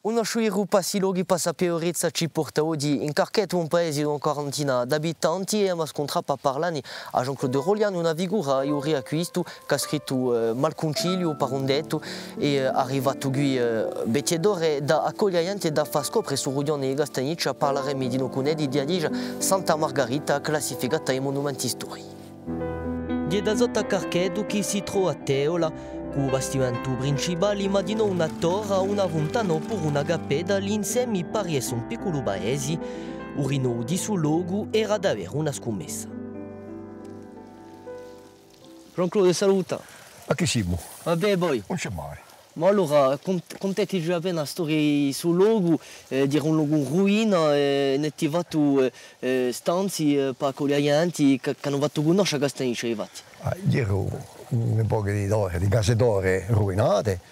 Una sciuiru passiloghi passapeorezza ci porta oggi in Carchetto, un paese di una quarantina d'abitanti, e ma scontrappa parlani a Jean-Claude Roliano, una figura io riacquisto che ha scritto Malconcilio, Parondetto, e arrivato qui Bettiedore da accogliente e da far scoprire su Rudione e Gastaniccia parlare medino cunedi di Adige Santa Margherita classificata ai monumenti storici. Di da sotto Carchetto chi si trova a Teola, con bastimento principale immagino una torre, una fontana oppure una gappetta, l'insieme pare essere un piccolo paese. Urino di suo logo era davvero una scommessa. Jean-Claude, saluta. A chi siamo? Vabbè, poi. Non c'è mai. Ma allora, contetti già appena la storia sul logo, dire un logo in ruina, ne ti fatto stanzi per accoglienti che hanno fatto conoscere Gastaniccia, infatti. Ero un'epoca di case d'ore rovinate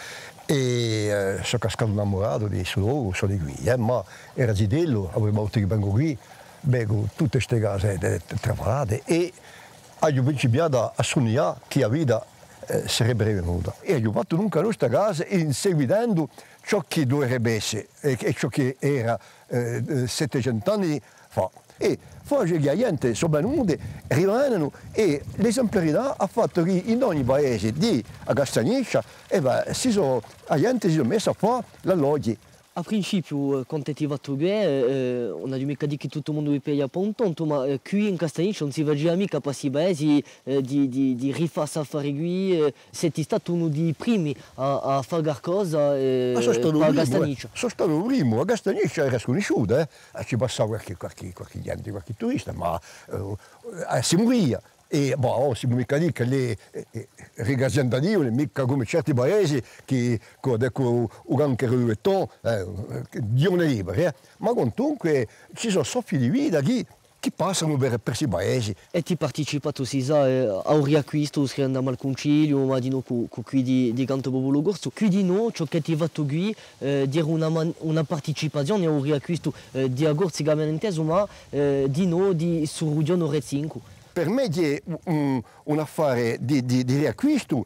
e sono cascato innamorato di suo logo, sono di qui, ma era Zidello, avevo avuto che vengo qui, con tutte queste case travolate e ho principiato a sognare che la vita sarebbe venuta. E ho fatto nunca questa casa inseguendo ciò che dovrebbe essere e ciò che era 700 anni fa. E poi la gente sono venuti, rimangono e l'esemplarità ha fatto che in ogni paese di Gastaniccia la gente si sono messa a fare l'alloggio. A principio, quando ti va tu non ha mica detto che tutto il mondo vi paglia per un tonto, ma qui in Gastaniccia non si va già mica per questi paesi di rifare safari qui. Siete stato uno dei primi a fare qualcosa per Gastaniccia. Sono stato il primo, a Gastaniccia era sconosciuta, ci passava qualche gente, qualche turista, ma si moriva. E si può mica dire che le rigaziantanivole, mica come certi paesi che con anche il Dio ne liberi, ma comunque ci sono soffi di vita che passano per questi paesi. E ti partecipato a un riacquisto, scrivendo a Malconcilio, ma di no con qui di Canto Popolo Corso, qui di no, ciò che ti ha fatto qui, dire una partecipazione a un riacquisto di Agorzi che abbiamo inteso, ma di no su Rudione Ore 5. Per me è un affare di riacquisto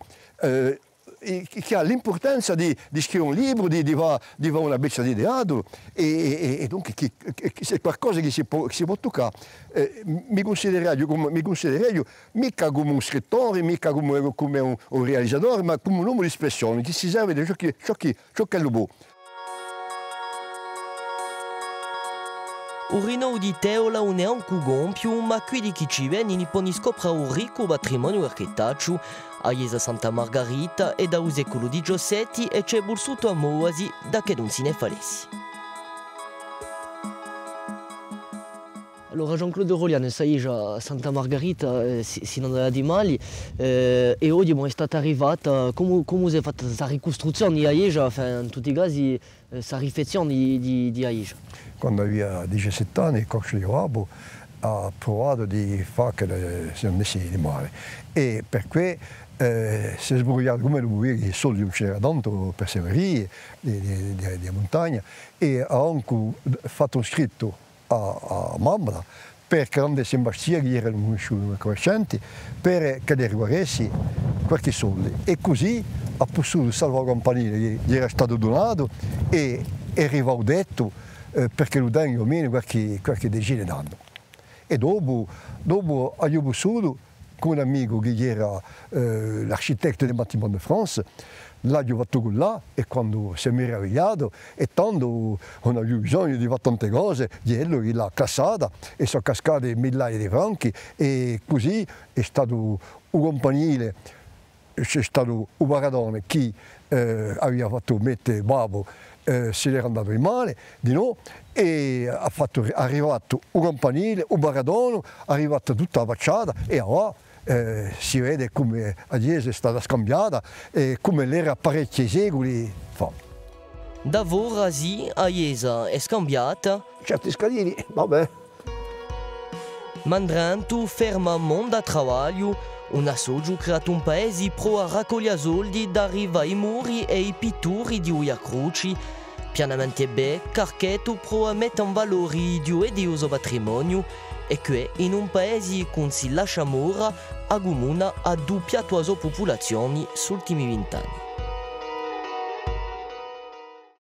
che ha l'importanza di scrivere un libro, di fare una beccia di teatro e dunque se qualcosa che si può toccare. Mi considererei mica come un scrittore, mica come un realizzatore, ma come un uomo di espressione che si serve di ciò che è lo buono. Urino di Teola non è un cugompio, ma qui di chi ci viene ne può scoprire un ricco patrimonio architettonico. A Chiesa Santa Margherita e da un secolo XVII e c'è bolsuto a Moasi da che non si ne falessi. Allora Jean-Claude Roliano, sai già Santa Margherita si non ha di male e oggi è stata arrivata, come si è fatta questa ricostruzione di Aieja, in tutti i casi questa riflessione di Aieja? Quando aveva 17 anni, il Corso di Rabo ha provato di fare che si andesse di mare e per cui si è sbrogliato come lo i soldi non c'era tanto per Severie, di montagna e ha anche fatto un scritto a Mambra per grande Sebastiano che erano conoscenti per che riguardassi qualche soldi e così ha potuto salvare la compagnia che gli era stato donato e arriva detto perché lo danno almeno qualche decina d'anni. E dopo ho potuto con un amico che era l'architetto del Bâtiment de France, l'ho fatto con là e quando si è meravigliato e tanto non ha bisogno di fare tante cose, lui l'ha classata e sono cascate migliaia di franchi e così è stato un campanile, c'è stato un baradone che aveva fatto mettere babbo, se n'era andato in male di no e è arrivato un campanile, un baradone, è arrivata tutta la facciata e ora si vede come la chiesa è stata scambiata e come l'era parecchi secoli fa. Da vorasi la chiesa è scambiata? Certi scalini, vabbè. Mandrantu ferma mondo a lavoro, un assoggio creato un paese pro a raccogliere soldi da arriva ai muri e ai pittori di Uia Croci. Pianamente be, Carchetto pro a mettere in valore il odioso patrimonio e che in un paese con si lascia mora a Gumuna ha doppiato la sua popolazione negli ultimi 20 anni.